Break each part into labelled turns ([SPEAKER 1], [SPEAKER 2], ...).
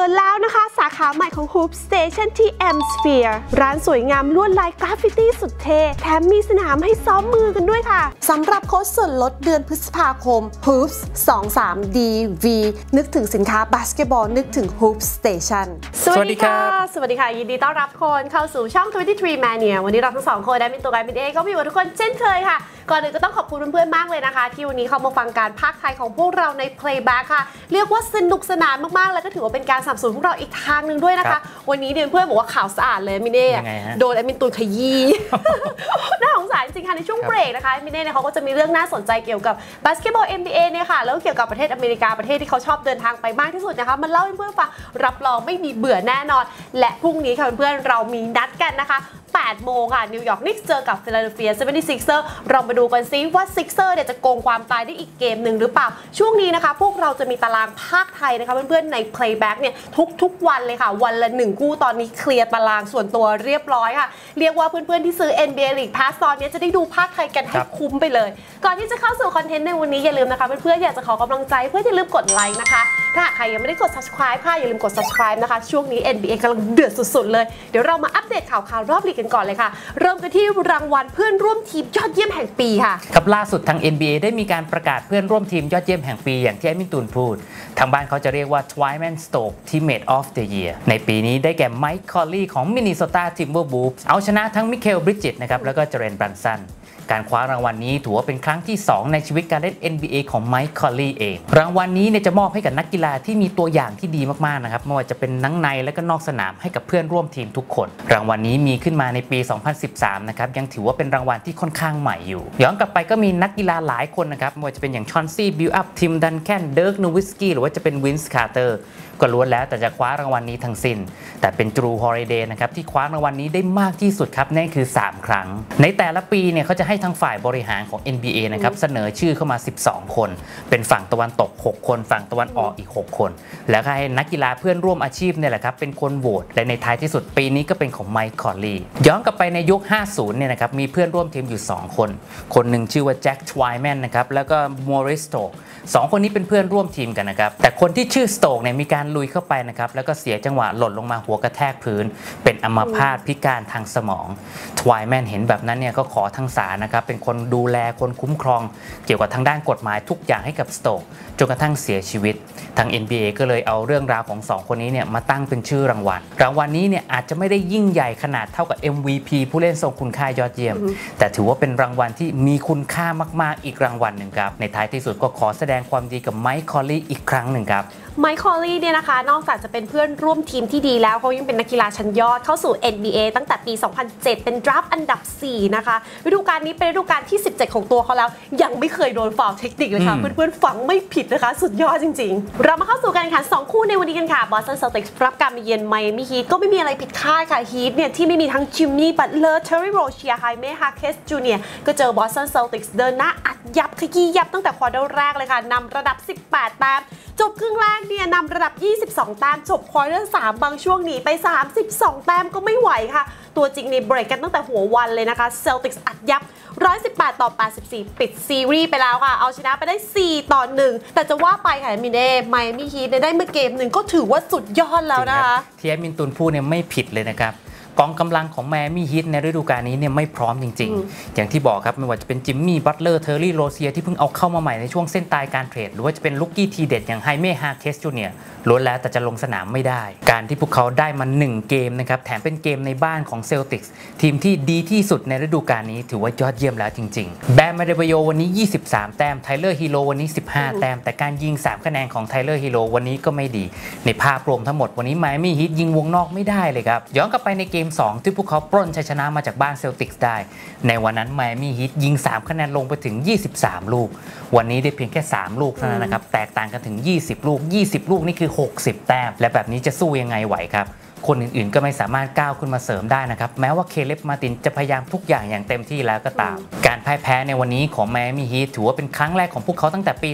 [SPEAKER 1] ดแล้วนะคะสาขาใหม่ของ Hoop Station ที่ M Sphere ร้านสวยงามลวดลายกราฟฟิตี้สุดเท่แถมมีสนามให้ซ้อมมือกันด้วยค่ะสำหรับโค้ดส่วนลดเดือนพฤษภาคม Hoops 23DV นึกถึงสินค้าบาสเกตบอลนึกถึง Hoop Station สวัสดีค่ะสวัสดีค่ะยินดีต้อนรับคนเข้าสู่ช่อง 23 Mania วันนี้เราทั้งสองคนได้เป็นตัวการเป็นเอก็มีอยู่ทุกคนเช่นเคยค่ะก่อนอื่นก็ต้องขอบคุณเพื่อนๆมากเลยนะคะที่วันนี้เข้ามาฟังการพากย์ไทยของพวกเราใน Playback ค่ะเรียกว่าสนุกสนานมากๆแล้วก็ถือว่าเป็นการสนับสนุนพวกเราอีกทางหนึ่งด้วยนะคะวันนี้เพื่อนๆบอกว่าข่าวสะอาดเลยมิเน่โดนแอดมินตูนขยี้ น่าสงสารจริงค่ะในช่วงเบรกนะคะมิเน่เนี่ยเขาก็จะมีเรื่องน่าสนใจเกี่ยวกับบาสเกตบอล NBA เนี่ยค่ะแล้วเกี่ยวกับประเทศอเมริกาประเทศที่เขาชอบเดินทางไปมากที่สุดนะคะมันเล่าให้เพื่อนฟังรับรองไม่มีเบื่อแน่นอนและพรุ่งนี้ค่ะเพื่อนๆเรามีนัดกันนะคะ8 โมงค่ะนิวยอร์กนิกส์เจอกับฟิลาเดลเฟีย 76ers เรามาดูกันซิว่าซิกเซอร์เนี่ยจะโกงความตายได้อีกเกมหนึ่งหรือเปล่าช่วงนี้นะคะพวกเราจะมีตารางภาคไทยนะคะเพื่อนๆใน Playback เนี่ยทุกวันเลยค่ะวันละ1คู่ตอนนี้เคลียร์ตารางส่วนตัวเรียบร้อยค่ะเรียกว่าเพื่อนๆที่ซื้อ NBA League Pass ตอนนี้จะได้ดูภาคไทยกันให้คุ้มไปเลยก่อนที่จะเข้าสู่คอนเทนต์ในวันนี้อย่าลืมนะคะเพื่อนๆอยากจะขอกำลังใจเพื่อนอย่าลืมกดไลค์นะคะถ้าใครยังไม่ได้กด subscribe ค่ะอย่าลืมกด subscribe นะคะช่วงนี้ NBA กำลังเดือดสุดๆเลยเดี๋ยวเรามาอัปเดตข่าวรอบลีกกันก่อนเลยค่ะเริ่มกันที่รางวัลเพื่อนร่วมทีมยอดเยี่ยมแห่งปีค่ะ
[SPEAKER 2] ครับล่าสุดทาง NBA ได้มีการประกาศเพื่อนร่วมทีมยอดเยี่ยมแห่งปีอย่างที่แอดมินตูนพูดทางบ้านเขาจะเรียกว่า Twyman Stokes Teammate of the Year ในปีนี้ได้แก่ไมค์คอลลี่ของ Minnesota Timberwolves เอาชนะทั้งมิเคลบริดจิตนะครับแล้วก็เจเรน บรันสันการคว้ารางวัลนี้ถือว่าเป็นครั้งที่2ในชีวิตการเล่น NBA ของไมค์คอลลี่เองรางวัลนี้เนี่ยจะมอบให้กับนักกีฬาที่มีตัวอย่างที่ดีมากๆนะครับไม่ว่าจะเป็นทั้งในและก็นอกสนามให้กับเพื่อนร่วมทีมทุกคนรางวัลนี้มีขึ้นมาในปี 2013 นะครับยังถือว่าเป็นรางวัลที่ค่อนข้างใหม่อยู่ย้อนกลับไปก็มีนักกีฬาหลายคนนะครับไม่ว่าจะเป็นอย่างชอนซี่บิลอัพทิมดันแคนเดิร์กนูวิสกี้หรือว่าจะเป็นวินส์คาร์เตอร์ก็ล้วนแล้วแต่จะคว้ารางวัลนี้ทั้งสิ้นแต่เป็นจรูฮอลิเดย์นะครับที่คว้ารางวัลนี้ได้มากที่สุดครับนั่นคือ3 ครั้งในแต่ละปีเนี่ยเขาจะให้ทางฝ่ายบริหารของ NBA นะครับเสนอชื่อเข้ามา12 คนเป็นฝั่งตะวันตก6 คนฝั่งตะวันออกอีก6 คนแล้วก็ให้นักกีฬาเพื่อนร่วมอาชีพเนี่ยแหละครับเป็นคนโหวตและในท้ายที่สุดปีนี้ก็เป็นของไมค์คอลลี่ย้อนกลับไปในยุค 50 เนี่ยนะครับมีเพื่อนร่วมทีมอยู่2 คนคนหนึ่งชื่อว่าแจ็ค ทไวแมนนะครับแล้วก็มอริส สโตก2 คนนี้เป็นเพื่อนร่วมทีมกันนะครับแต่คนที่ชื่อสโตกเนี่ยมีการลุยเข้าไปนะครับแล้วก็เสียจังหวะหล่นลงมาหัวกระแทกพื้นเป็นอัมพาตพิการทางสมองทไวแมนเห็นแบบนั้นเนี่ยก็ขอทางศาลนะครับเป็นคนดูแลคนคุ้มครองเกี่ยวกับทางด้านกฎหมายทุกอย่างให้กับสโตกจนกระทั่งเสียชีวิตทาง NBA ก็เลยเอาเรื่องราวของ2 คนนี้เนี่ยมาตั้งเป็นชื่อรางวัลนี้เนี่ยอาจจะไม่ได้ยิ่งใหญ่ขนาดเท่ากับ MVP ผู้เล่นทรงคุณค่ายอดเยี่ยมแต่ถือว่าเป็นรางวัลที่มีคุณค่ามากๆอีกรางวัลหนึ่งครับในท้ายที่สุดก็ขอแสดงความดีกับไมค์คอลลี่อีกครั้งหนึ่งครับ
[SPEAKER 1] ไมค์คอลลี่เนี่ยนะคะนอกจากจะเป็นเพื่อนร่วมทีมที่ดีแล้วเขายังเป็นนักกีฬาชั้นยอดเข้าสู่ NBA ตั้งแต่ปี 2007 เป็นดราฟต์อันดับ 4 นะคะฤดูกาลนี้เป็นฤดูกาลที่ 17 ของตัวเขาแล้วยังไม่เคยโดนฟาวล์เทคนิคเลยค่ะเพื่อนๆฟังไม่ผิดนะคะสุดยอดจริงๆเรามาเข้าสู่การแข่งขัน2 คู่ในวันนี้กันค่ะบอสตันเซลติกส์รับการมาเยือนไมอามี่ฮีทก็ไม่มีอะไรผิดคาดค่ะฮีทเนี่ยที่ไม่มีทั้งจิมมี่บัตเลอร์เทอร์รี่โรเชียไฮเม่ฮาเคสจูเนียร์ก็เจอบอสตันเซลติกส์เดินหน้าอัดยับขยี้ยับตั้งแต่ควอเตอร์แรกเลยค่ะนำระดับ18 แต้มจบครึ่งแรกเนี่ยนำระดับ22 แต้มจบควอเตอร์3บางช่วงหนีไป32 แต้มก็ไม่ไหวค่ะตัวจริงนี่เบรกกันตั้งแต่หัววันเลยนะคะเซลติกส์อัดยับ118-84ปิดซีรีส์ไปแล้วค่ะเอาชนะไปได้4-1แต่จะว่าไปค่ะมินเน่ไมอามี่ฮีทได้เมื่อเกมหนึ่งก็ถือว่าสุดยอดแล้วนะคะ
[SPEAKER 2] ที่แอดมินตูนพูดเนี่ยไม่ผิดเลยนะครับกองกำลังของไมอามี่ฮีทในฤดูกาลนี้เนี่ยไม่พร้อมจริงๆอย่างที่บอกครับไม่ว่าจะเป็นจิมมี่บัตเลอร์เทอร์รี่โรเซียที่เพิ่งเอาเข้ามาใหม่ในช่วงเส้นตายการเทรดหรือว่าจะเป็นลูกกี้ทีเด็ดอย่างไฮเม่ฮาเคสจูเนียร์ล้วนแล้วแต่จะลงสนามไม่ได้การที่พวกเขาได้มา1 เกมนะครับแถมเป็นเกมในบ้านของเซลติกส์ทีมที่ดีที่สุดในฤดูกาลนี้ถือว่ายอดเยี่ยมแล้วจริงๆแบม มาเดบโยวันนี้23 แต้มไทเลอร์ฮีโร่วันนี้15 แต้มแต่การยิง3 คะแนนของไทเลอร์ฮีโร่วันนี้ก็ไม่ดีในภาพรวมทั้งหมดวันนี้ไมอามี่ฮีทยิงวงนอกไม่ได้เลยครับย้อนกลับไปในเกม2ที่พวกเขาปล้นชัยชนะมาจากบ้านเซลติกส์ได้ในวันนั้นไมอามี่ฮีทยิง3 คะแนนลงไปถึง23 ลูกวันนี้ได้เพียงแค่3 ลูกเท่านั้นนะครับแตกต่างกันถึง20 ลูกนี่คือ60 แต้มและแบบนี้จะสู้ยังไงไหวครับคนอื่นๆก็ไม่สามารถก้าวขึ้นมาเสริมได้นะครับแม้ว่าเคเลบมาตินจะพยายามทุกอย่างอย่างเต็มที่แล้วก็ตามการพ่ายแพ้ในวันนี้ของไมอามี่ฮีทถือว่าเป็นครั้งแรกของพวกเขาตั้งแต่ปี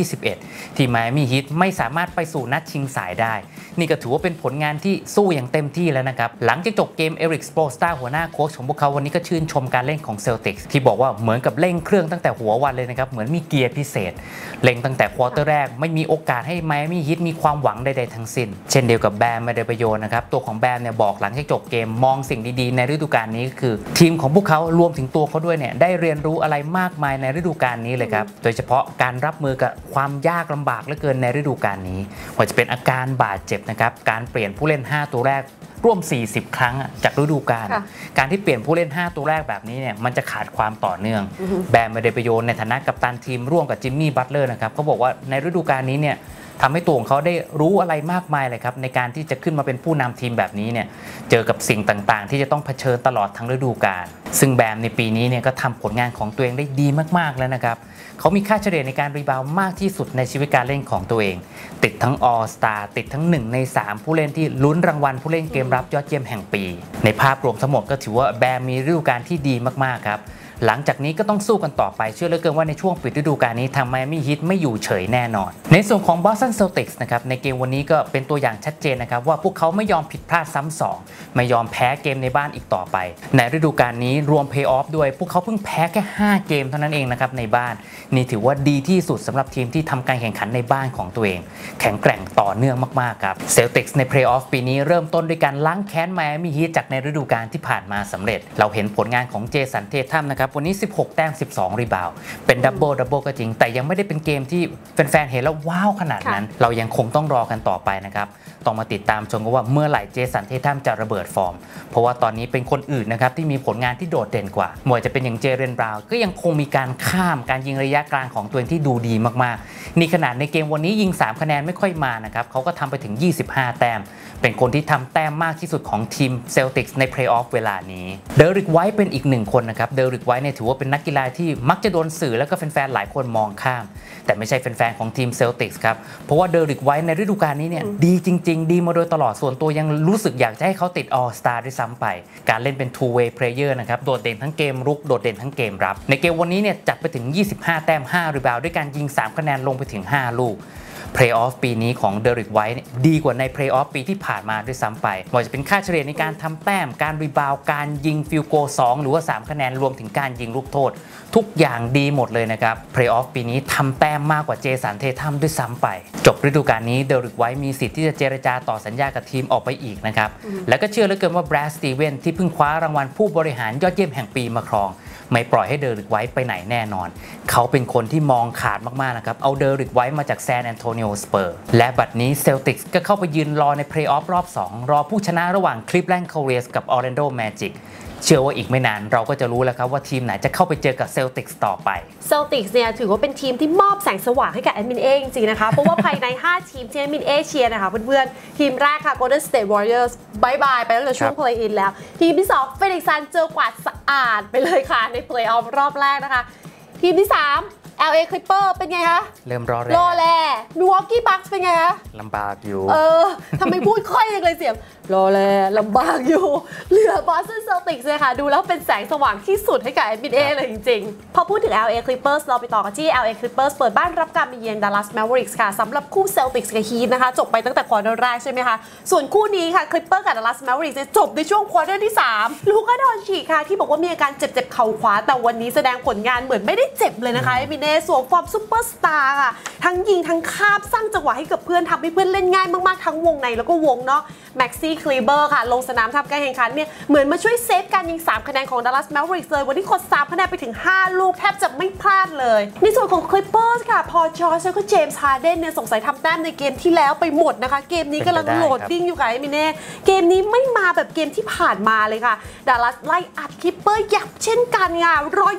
[SPEAKER 2] 2021 ที่ไมอามี่ฮีทไม่สามารถไปสู่นัดชิงสายได้นี่ก็ถือว่าเป็นผลงานที่สู้อย่างเต็มที่แล้วนะครับหลังจากจบเกมเอริก สโปลสตาร์หัวหน้าโค้ชของพวกเขาวันนี้ก็ชื่นชมการเล่นของเซลติกส์ที่บอกว่าเหมือนกับเร่งเครื่องตั้งแต่หัววันเลยนะครับเหมือนมีเกียร์พิเศษเร่งตั้งแต่ควอเตอร์แรกไม่มีโอกาสให้ไมอามี่ฮีทมีความหวังใดๆทั้งสิ้นเช่นเดียวกับแบม เดเบโยนะครับตัวของแบมเนี่ยบอกหลังจากจบเกมมองสิ่งดีๆในฤดูกาลนี้ก็คือทีมของพวกเขารวมถึงตัวเขาด้วยเนี่ยได้เรียนรู้อะไรมากมายในฤดูกาลนี้เลยครับโดยเฉพาะการรับมือกับความยากลำบากเหลือเกินในฤดูกาลนี้ว่าจะเป็นอาการบาดเจ็บนะครับการเปลี่ยนผู้เล่น5ตัวแรกร่วม40ครั้งจากฤดูกาลการที่เปลี่ยนผู้เล่น5ตัวแรกแบบนี้เนี่ยมันจะขาดความต่อเนื่องแบม เดเบโยในฐานะกัปตันทีมร่วมกับจิมมี่บัตเลอร์นะครับเขาบอกว่าในฤดูกาลนี้เนี่ยทำให้ตัวของเขาได้รู้อะไรมากมายเลยครับในการที่จะขึ้นมาเป็นผู้นำทีมแบบนี้เนี่ยเจอกับสิ่งต่างๆที่จะต้องเผชิญตลอดทั้งฤดูกาลซึ่งแบมในปีนี้เนี่ยก็ทำผลงานของตัวเองได้ดีมากๆแล้วนะครับเขามีค่าเฉลี่ยในการรีบาวด์มากที่สุดในชีวิตการเล่นของตัวเองติดทั้งออลสตาร์ติดทั้ง1 ใน 3ผู้เล่นที่ลุ้นรางวัลผู้เล่นเกมรับยอดเยี่ยมแห่งปีในภาพรวมทั้งหมดก็ถือว่าแบมมีฤดูกาลที่ดีมากๆครับหลังจากนี้ก็ต้องสู้กันต่อไปเชื่อเหลือเกินว่าในช่วงปิดฤดูกาลนี้ทางไมอามี่ฮีทไม่อยู่เฉยแน่นอนในส่วนของบอสตันเซลติกส์นะครับในเกมวันนี้ก็เป็นตัวอย่างชัดเจนนะครับว่าพวกเขาไม่ยอมผิดพลาดซ้ำสองไม่ยอมแพ้เกมในบ้านอีกต่อไปในฤดูกาลนี้รวมเพลย์ออฟด้วยพวกเขาเพิ่งแพ้แค่5เกมเท่านั้นเองนะครับในบ้านนี่ถือว่าดีที่สุดสำหรับทีมที่ทำการแข่งขันในบ้านของตัวเองแข็งแกร่งต่อเนื่องมากๆครับเซลติกส์ในเพลย์ออฟปีนี้เริ่มต้นด้วยการล้างแค้นไมอามี่ฮีทจากในฤดูกาลที่ผ่านมาสำเร็จเราเห็นผลงานของเจสันเททัมนะครับวันนี้16 แต้ม12รีบาวด์เป็นดับเบิลก็จริงแต่ยังไม่ได้เป็นเกมที่แฟนๆเห็นแล้วว้าวขนาดนั้นเรายังคงต้องรอกันต่อไปนะครับต้องมาติดตามชมกันว่าเมื่อไหร่เจสันเททัมจะระเบิดฟอร์มเพราะว่าตอนนี้เป็นคนอื่นนะครับที่มีผลงานที่โดดเด่นกว่าไม่ว่าจะเป็นอย่างเจเรนบราวน์ก็ยังคงมีการข้ามการยิงระยะกลางของตัวเองที่ดูดีมากๆนี่ขนาดในเกมวันนี้ยิง3คะแนนไม่ค่อยมานะครับเขาก็ทำไปถึง25แต้มเป็นคนที่ทำแต้มมากที่สุดของทีมเซลติกส์ในเพลย์ออฟเวลานี้เดริกไวท์เป็นอีก1คนนะครับเดริกไวท์เนี่ยถือว่าเป็นนักกีฬาที่มักจะโดนสื่อแล้วก็แฟนๆหลายคนมองข้ามแต่ไม่ใช่แฟนๆของทีมเซลติกส์ครับเพราะว่าเดริกไวท์ในฤดูกาลนี้เนี่ยดีจริงๆดีมาโดยตลอดส่วนตัวยังรู้สึกอยากจะให้เขาติดออลสตาร์ด้วยซ้ำไปการเล่นเป็น two way player นะครับโดดเด่นทั้งเกมรุกโดดเด่นทั้งเกมรับในเกมวันนี้เนี่ยจัดไปถึง25แต้ม5รีบาวด์ด้วยการยิง3คะแนนลงไปถึง5ลูกเพลย์ออฟปีนี้ของเดริกไวท์ดีกว่าในเพลย์ออฟปีที่ผ่านมาด้วยซ้ำไปไม่ว่าจะเป็นค่าเฉลี่ยในการทำแต้มการรีบาวด์การยิงฟิลโกล2หรือว่า3คะแนนรวมถึงการยิงลูกโทษทุกอย่างดีหมดเลยนะครับเพลย์ออฟปีนี้ทำแต้มมากกว่าเจสันเททัมด้วยซ้ำไปจบฤดูกาลนี้เดริกไวท์มีสิทธิ์ที่จะเจรจาต่อสัญญากับทีมออกไปอีกนะครับแล้วก็เชื่อเหลือเกินว่าแบรด สตีเวนที่เพิ่งคว้ารางวัลผู้บริหารยอดเยี่ยมแห่งปีมาครองไม่ปล่อยให้เดริกไวท์ไปไหนแน่นอนเขาเป็นคนที่มองขาดมากๆนะครับเอาเดริกไวท์มาจากแซนแอนโตนิโอสเปอร์และบัดนี้เซลติกส์ก็เข้าไปยืนรอในเพลย์ออฟรอบ2รอผู้ชนะระหว่างคลิฟแลนด์ คาเวียร์สกับออร์แลนโด แมจิกเชื่อว่าอีกไม่นานเราก็จะรู้แล้วครับว่าทีมไหนจะเข้าไปเจอกับเซลติกส์ต่อไป
[SPEAKER 1] เซลติกส์เนี่ยถือว่าเป็นทีมที่มอบแสงสว่างให้กับแอดมินเอจริงๆนะคะเพราะว่าภายใน5ทีมที่แอดมินเอเชียนะคะเพื่อนๆทีมแรกค่ะ Golden State Warriors บายบายไปตั้งแต่ช่วง play in แล้วทีมที่2 Phoenix Suns เจอกวาดสะอาดไปเลยค่ะใน play off รอบแรกนะคะทีมที่3LA Clipper เป็นไงคะ
[SPEAKER 2] เริ่มรอ
[SPEAKER 1] แลMilwaukee Bucks เป็นไงคะ
[SPEAKER 2] ลำบากอยู่
[SPEAKER 1] ทำไมพูดค่อยจังเลยเสียงรอแลลำบากอยู่เหลือ Boston Celtics เลยค่ะดูแล้วเป็นแสงสว่างที่สุดให้กับ NBA เลยจริงๆพอพูดถึง LA Clippers เราไปต่อกันที่ LA Clippers เปิดบ้านรับการมาเยือน Dallas Mavericks ค่ะสำหรับคู่ Celtics กับ Heat นะคะจบไปตั้งแต่ควอเตอร์แรกใช่ไหมคะส่วนคู่นี้ค่ะ Clippers กับ Dallas Mavericks จบในช่วงควอเตอร์ที่3ลูก้า ดอนชิชค่ะที่บอกว่ามีอาการเจ็บเข่าขวาแต่วันนี้แสดงผลงานเหมือนไม่ได้เจ็บเลยนะคะ NBA สวมฟอร์มซุปเปอร์สตาร์ค่ะทั้งยิงทั้งคาบสร้างจังหวะให้กับเพื่อนทำให้เพื่อนเล่นง่ายมากๆทั้งวงในแล้วก็วงนอกแม็กซี่คลีเบอร์ค่ะลงสนามทำการแข่งขันเนี่ยเหมือนมาช่วยเซฟการยิง3คะแนนของ Dallas Mavericks เลยวันนี้กด3คะแนนไปถึง5ลูกแทบจะไม่พลาดเลยในส่วนของ Clippers ค่ะพอจอร์จแล้วก็เจมส์ฮาร์เดนเนี่ยสงสัยทำแต้มในเกมที่แล้วไปหมดนะคะเกมนี้กำลังโหลดดิ้งอยู่ค่ะไอ้มิเน่เกมนี้ไม่มาแบบเกมที่ผ่านมาเลยค่ะ Dallas ไล่อัด Clippers ยับเช่นกันค่ะ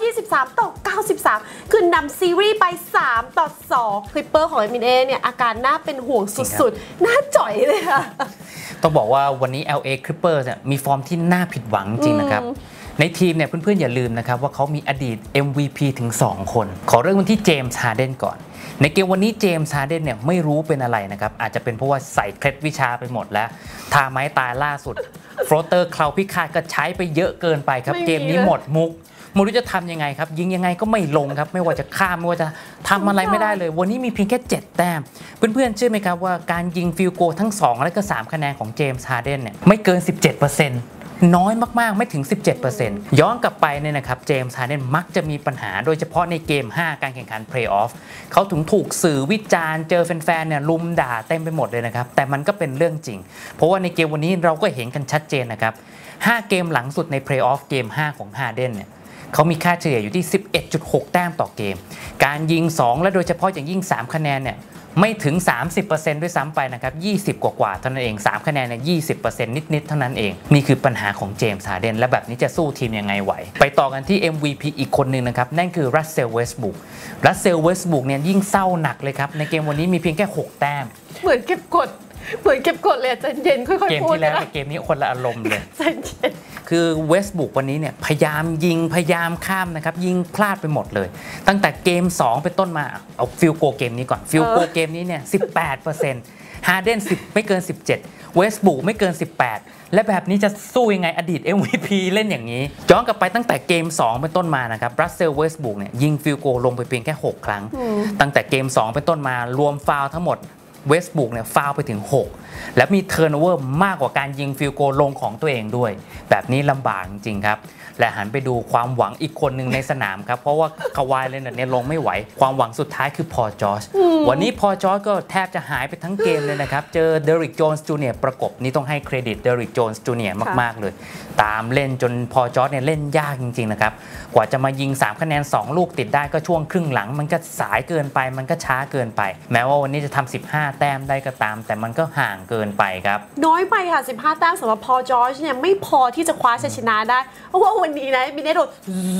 [SPEAKER 1] 123-93คือนำซีรีส์ไป3-2 Clippers ของไอ้มิเน่เนี่ยอาการน่าเป็นห่วงสุดๆน่าจ่อยเลยค่ะ
[SPEAKER 2] ต้องบอกว่าวันนี้ LA Clippers เนี่ยมีฟอร์มที่น่าผิดหวังจริงนะครับในทีมเนี่ยเพื่อนๆอย่าลืมนะครับว่าเขามีอดีต MVP ถึง2คนขอเริ่มกันที่เจมส์ฮาร์เดนก่อนในเกมวันนี้เจมส์ฮาร์เดนเนี่ยไม่รู้เป็นอะไรนะครับอาจจะเป็นเพราะว่าใส่เคล็ดวิชาไปหมดแล้วท่าไม้ตายล่าสุดโฟลเตอร์เคลาพิฆาตก็ใช้ไปเยอะเกินไปครับเกมนี้หมดมุกไม่รู้จะทำยังไงครับยิงยังไงก็ไม่ลงครับไม่ว่าจะข้ามไม่ว่าจะทำอะไรไม่ได้เลยวันนี้มีเพียงแค่7แต้มเพื่อนๆเชื่อไหมครับว่าการยิงฟิลโกทั้ง2และก็3คะแนนของเจมส์ฮาร์เดนเนี่ยไม่เกิน 17%น้อยมากๆไม่ถึง 17% ย้อนกลับไปเนี่ยนะครับเจมส์ฮาร์เดนมักจะมีปัญหาโดยเฉพาะในเกม5การแข่งขันเพลย์ออฟเขาถึงถูกสื่อวิจารณ์เจอแฟนๆเนี่ยลุมด่าเต็มไปหมดเลยนะครับแต่มันก็เป็นเรื่องจริงเพราะว่าในเกมวันนี้เราก็เห็นกันชัดเจนนะครับ5เกมหลังสุดในเพลย์ออฟเกม5ของฮาร์เดนเนี่ยเขามีค่าเฉลี่ยอยู่ที่ 11.6 แต้มต่อเกมการยิง2และโดยเฉพาะอย่างยิ่ง3คะแนนเนี่ยไม่ถึง 30% ด้วยซ้ำไปนะครับ20กว่าเท่านั้นเอง3คะแนนเนี่ย 20% นิดๆเท่านั้นเองนี่คือปัญหาของเจมส์ฮาร์เดนและแบบนี้จะสู้ทีมยังไงไหวไปต่อกันที่ MVP อีกคนหนึ่งนะครับนั่นคือรัสเซล เวสต์บรูคเนี่ยยิ่งเศร้าหนักเลยครับในเกมวันนี้มีเพียงแค่6แต้ม
[SPEAKER 1] เหมือนเก็บกดเลยใจเย็นค่อยๆพูด
[SPEAKER 2] เกมที่แล้วกับเกมนี้คนละอารมณ์เลย
[SPEAKER 1] ใจเย็น
[SPEAKER 2] คือเวสต์บรูควันนี้เนี่ยพยายามยิงพยายามข้ามนะครับยิงพลาดไปหมดเลยตั้งแต่เกม2เป็นต้นมาเอาฟิลโกเกมนี้ก่อนฟิลโกเกมนี้เนี่ย 18% ฮาร์เดน10ไม่เกิน17เวสต์บรูคไม่เกิน18และแบบนี้จะสู้ยังไงอดีต MVP เล่นอย่างนี้ย้อนกลับไปตั้งแต่เกม2เป็นต้นมานะครับรัสเซล เวสต์บรูคเนี่ยยิงฟิลโกลงไปเพียงแค่6ครั้งตั้งแต่เกม2เป็นต้นมารวมฟาวล์ทั้งหมดเวสต์บรูคเนี่ยฟาวล์ไปถึง6และมีเทิร์นโอเวอร์มากกว่าการยิงฟิลโกลงของตัวเองด้วยแบบนี้ลำบากจริงๆครับและหันไปดูความหวังอีกคนหนึ่งในสนามครับเพราะว่าคาวายเลนเนี่ยลงไม่ไหวความหวังสุดท้ายคือพอล จอร์จวันนี้พอล จอร์จก็แทบจะหายไปทั้งเกมเลยนะครับเจอเดริก โจนส์จูเนียร์ประกบนี่ต้องให้เครดิตเดริก โจนส์จูเนียร์มากๆเลยตามเล่นจนพอล จอร์จเนี่ยเล่นยากจริงๆนะครับกว่าจะมายิง3คะแนน2ลูกติดได้ก็ช่วงครึ่งหลังมันก็สายเกินไปมันก็ช้าเกินไปแม้ว่าวันนี้จะทำ15แต้มได้ก็ตามแต่มันก็ห่างเกินไปครับ
[SPEAKER 1] น้อยไปค่ะ15แต้มสำหรับพอล จอร์จเนี่ยไม่พอที่จะคว้าชัยชนะได้เพราะว่าวันนี้นะมินเนโดน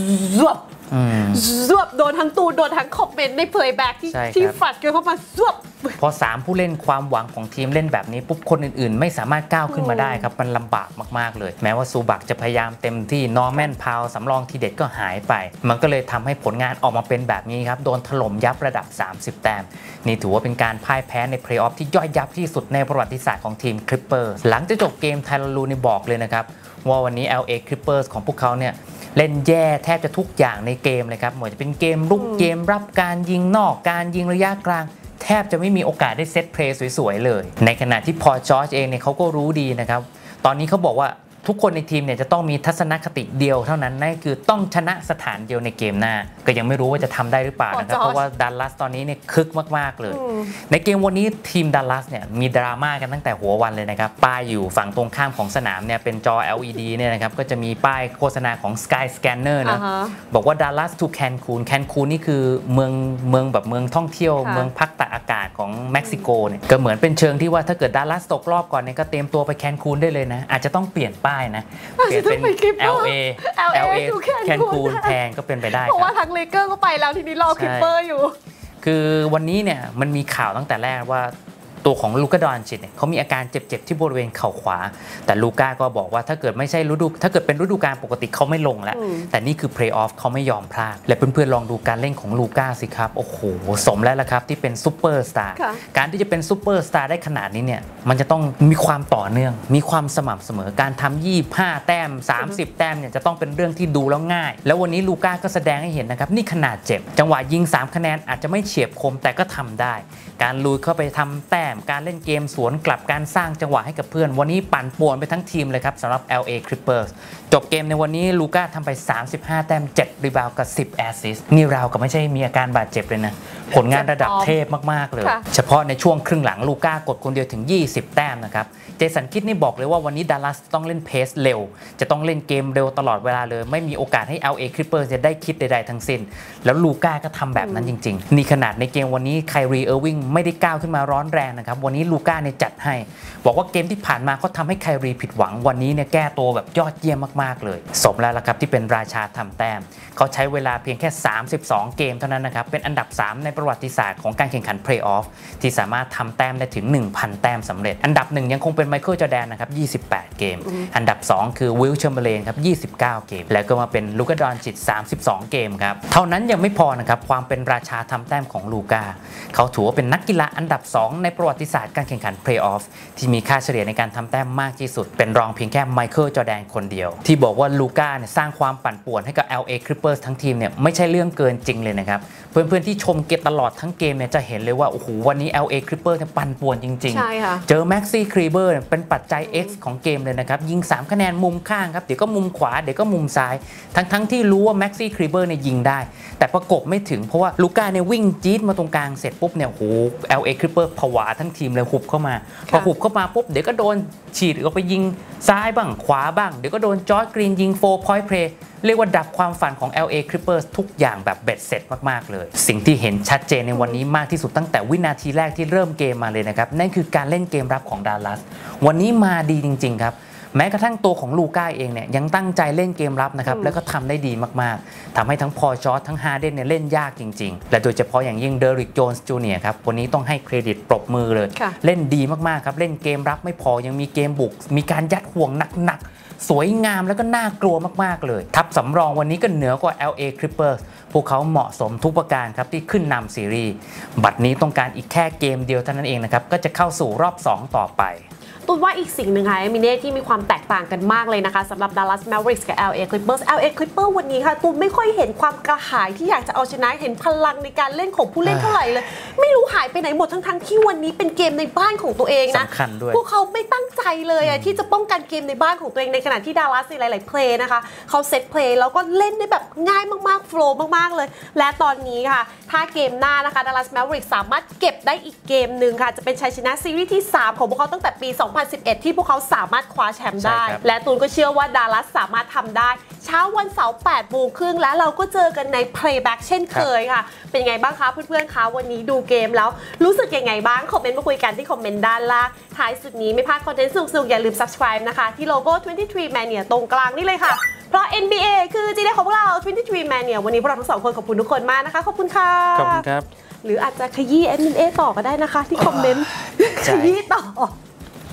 [SPEAKER 1] ซวบโดนทั้งตูนโดนทั้งคอมเมนต์ในเพลย์แบ็กที่ฝัดกันเข้ามาซวบ
[SPEAKER 2] พอ3ผู้เล่นความหวังของทีมเล่นแบบนี้ปุ๊บคนอื่นๆไม่สามารถก้าวขึ้นมาได้ครับมันลำบากมากๆเลยแม้ว่าซูบักจะพยายามเต็มที่นอร์แมนพาวสำรองทีเด็ดก็หายไปมันก็เลยทำให้ผลงานออกมาเป็นแบบนี้ครับโดนถล่มยับระดับ30แต้มนี่ถือว่าเป็นการพ่ายแพ้ในเพลย์ออฟที่ย่อยยับที่สุดในประวัติศาสตร์ของทีมคลิปเปอร์หลังจากจบเกมไทลลูนี่บอกเลยนะครับว่าวันนี้ LA Clippers ของพวกเขาเนี่ยเล่นแย่แทบจะทุกอย่างในเกมเลยครับไม่ว่าจะเป็นเกมรุกเกมรับการยิงนอกการยิงระยะกลางแทบจะไม่มีโอกาสได้เซตเพลย์สวยๆเลยในขณะที่พอล จอร์จเองเนี่ยเขาก็รู้ดีนะครับตอนนี้เขาบอกว่าทุกคนในทีมเนี่ยจะต้องมีทัศนคติเดียวเท่านั้นนั่นคือต้องชนะสถานเดียวในเกมหน้าก็ยังไม่รู้ว่าจะทำได้หรือเปล่านะครับเพราะว่าดัลลัสตอนนี้เนี่ยคึกมากๆเลยในเกมวันนี้ทีมดัลลัสเนี่ยมีดราม่ากันตั้งแต่หัววันเลยนะครับป้ายอยู่ฝั่งตรงข้ามของสนามเนี่ยเป็นจอ LED เนี่ยนะครับก็จะมีป้ายโฆษณาของ Sky Scanner นะบอกว่า Dallas to Cancun นี่คือเมืองแบบเมืองท่องเที่ยวเมืองพักตากอากาศของเม็กซิโกเนี่ยก็เหมือนเป็นเชิงที่ว่าถ้าเกิดดัลลัสตกรอบก่อนเนี่ยก็เตรียมตัวไปแคนคูนได้เลยนะอาจจะต้องเปลี่ยนป้ายนะเปลี่ยนเป็น LA แคนคูนแทนก็เป็นไปได้
[SPEAKER 1] เพราะว่าทางเลเกอร์ก็ไปแล้วทีนี้รอคลิปเปอร์อยู่
[SPEAKER 2] คือวันนี้เนี่ยมันมีข่าวตั้งแต่แรกว่าตัวของลูก้า ดอนชิตเนี่ยเขามีอาการเจ็บที่บริเวณเข่าขวาแต่ลูก้าก็บอกว่าถ้าเกิดเป็นฤดูกาลปกติเขาไม่ลงแล้วแต่นี่คือเพลย์ออฟเขาไม่ยอมพลาดและเพื่อนๆลองดูการเล่นของลูก้าสิครับโอ้โหสมแล้วละครับที่เป็นซูเปอร์สตาร์การที่จะเป็นซูเปอร์สตาร์ได้ขนาดนี้เนี่ยมันจะต้องมีความต่อเนื่องมีความสม่ำเสมอการทำ25แต้ม30แต้มเนี่ยจะต้องเป็นเรื่องที่ดูแล้วง่ายแล้ววันนี้ลูก้าก็แสดงให้เห็นนะครับนี่ขนาดเจ็บจังหวะยิง3คะแนนอาจจะไม่เฉียบคมแต่ก็ทำได้การลุยเข้าไปทำแต้มการเล่นเกมสวนกลับการสร้างจังหวะให้กับเพื่อนวันนี้ปั่นป่วนไปทั้งทีมเลยครับสำหรับ LA Clippers จบเกมในวันนี้ลูก้าทำไป35แต้ม7รีบาวด์กับ10แอสซิสต์นี่เราก็ไม่ใช่มีอาการบาดเจ็บเลยนะผลงานระดับเทพมากๆเลยเฉพาะในช่วงครึ่งหลังลูก้ากดคนเดียวถึง20แต้มนะครับเจสันคิดนี่บอกเลยว่าวันนี้ดัลลัสต้องเล่นเพสเร็วจะต้องเล่นเกมเร็วตลอดเวลาเลยไม่มีโอกาสให้ LA Clippers จะได้คิดใดๆทั้งสิ้นแล้วลูก้าก็ทำแบบนั้นจริงๆนี่ขนาดในเกมวันนี้ไคลี เออร์วิงไม่ได้ก้าวขึ้นมาร้อนแรงนะครับวันนี้ลูก้าเนี่ยจัดให้บอกว่าเกมที่ผ่านมาเขาทำให้ไคลีผิดหวังวันนี้เนี่ยแก้ตัวแบบยอดเยี่ยมมากๆเลยสมแล้วล่ะครับที่เป็นราชาทำแต้มเขาใช้เวลาเพียงแค่32เกมเท่านั้นนะครับเป็นอันดับ3ในประประวัติศาสตร์ของการแข่งขันเพลย์ออฟที่สามารถทำแต้มได้ถึง 1,000 แต้มสำเร็จอันดับ1ยังคงเป็นไมเคิลจอร์แดนนะครับ28เกมอันดับ2คือวิล แชมเบอร์เลนครับ29เกมแล้วก็มาเป็นลูกา ดอนจิต32เกมครับเท่านั้นยังไม่พอนะครับความเป็นราชาทำแต้มของลูก้าเขาถือว่าเป็นนักกีฬาอันดับ2ในประวัติศาสตร์การแข่งขันเพลย์ออฟที่มีค่าเฉลี่ยในการทำแต้มมากที่สุดเป็นรองเพียงแค่ไมเคิลจอร์แดนคนเดียวที่บอกว่าลูก้าเนี่ยสร้างความปั่นป่วนให้กับ LA Clippers ทั้งทีมเนี่ยไม่ใช่เรื่องเกินจริงเลยนะครับเพื่อนๆที่ชมเกมตลอดทั้งเกมเนี่ยจะเห็นเลยว่าโอ้โหวันนี้ LA Clippers เนี่ยปั่นป่วนจริงๆ
[SPEAKER 1] ใช่ค่ะ
[SPEAKER 2] เจอแม็กซี่ครีเบอร์เป็นปัจจัย X ของเกมเลยนะครับยิง3คะแนนมุมข้างครับเดี๋ยวก็มุมขวาเดี๋ยวก็มุมซ้ายทั้งที่รู้ว่าแม็กซี่ครีเบอร์เนี่ยยิงได้แต่ประกบไม่ถึงเพราะว่าลูก้าเนี่ยวิ่งจี๊ดมาตรงกลางเสร็จปุ๊บเนี่ยโอ้โห LA Clippers ผวาทั้งทีมเลยหุบเข้ามาพอหุบเข้ามาปุ๊บเดี๋ยวก็โดนฉีดออกไปยิงซ้ายบ้างขวาบ้างเดี๋ยวก็โดนจอร์จกรีนยิง4 point play เรียกว่าดับความฝันของ LA Clippers ทุกอย่างแบบเบ็ดเสร็จมากๆเลยสิ่งที่เห็นชัดเจนในวันนี้มากที่สุดตั้งแต่วินาทีแรกที่เริ่มเกมมาเลยนะครับนั่นคือการเล่นเกมรับของดัลลัสวันนี้มาดีจริงๆครับแม้กระทั่งตัวของลูก้าเองเนี่ยยังตั้งใจเล่นเกมรับนะครับแล้วก็ทำได้ดีมากๆทำให้ทั้งพอจอร์จทั้งฮาร์เดนเนี่ยเล่นยากจริงๆและโดยเฉพาะอย่างยิ่งเดริกโจนส์จูเนียร์ครับวันนี้ต้องให้เครดิตปรบมือเลยเล่นดีมากๆครับเล่นเกมรับไม่พอยังมีเกมบุกมีการยัดห่วงหนักๆสวยงามแล้วก็น่ากลัวมากๆเลยทัพสำรองวันนี้ก็เหนือกว่า LA Clippers พวกเขาเหมาะสมทุกประการครับที่ขึ้นนำซีรีส์บัดนี้ต้องการอีกแค่เกมเดียวเท่านั้นเองนะครับก็จะเข้าสู่รอบ2ต่อไป
[SPEAKER 1] ตูนว่าอีกสิ่งหนึ่งค่ะมิเน่ที่มีความแตกต่างกันมากเลยนะคะสำหรับ Dallas Mavericks กับ LA Clippers วันนี้ค่ะตูนไม่ค่อยเห็นความกระหายที่อยากจะเอาชนะเห็นพลังในการเล่นของผู้เล่นเท่าไหร่เลยไม่รู้หายไปไหนหมดทั้งที่วันนี้เป็นเกมในบ้านของตัวเองนะพวกเขาไม่ตั้งใจเลยที่จะป้องกันเกมในบ้านของตัวเองในขณะที่ Dallas ในหลายๆเพลย์นะคะเขาเซตเพลย์แล้วก็เล่นได้แบบง่ายมากๆโฟล์มากๆเลยและตอนนี้ค่ะถ้าเกมหน้านะคะ Dallas Mavericks สามารถเก็บได้อีกเกมนึงค่ะจะเป็นชัยชนะซีรีส์ที่3ของพวกเขาตั้งแต่ปี2011ที่พวกเขาสามารถคว้าแชมป์ได้และตูนก็เชื่อว่าดัลลัสสามารถทำได้เช้าวันเสาร์8 โมงครึ่งแล้วเราก็เจอกันใน Playback เช่นเคยค่ะเป็นยังไงบ้างคะเพื่อนๆคะวันนี้ดูเกมแล้วรู้สึกยังไงบ้างคอมเมนต์มาคุยกันที่คอมเมนต์ด้านล่างท้ายสุดนี้ไม่พลาดคอนเทนต์สนุกๆอย่าลืม subscribe นะคะที่โลโก้ 23 Mania ตรงกลางนี่เลยค่ะเพราะ NBA คือจีเดของพวกเรา 23 Mania วันนี้พวกเราทั้ง2คนขอบคุณทุกคนมากนะคะขอบคุณค่ะ
[SPEAKER 2] ขอบคุณครับ
[SPEAKER 1] หรืออาจจะขยี้ NBA ต่อก็ได้นะคะที่คอมเมนต์ขยี้ต่อ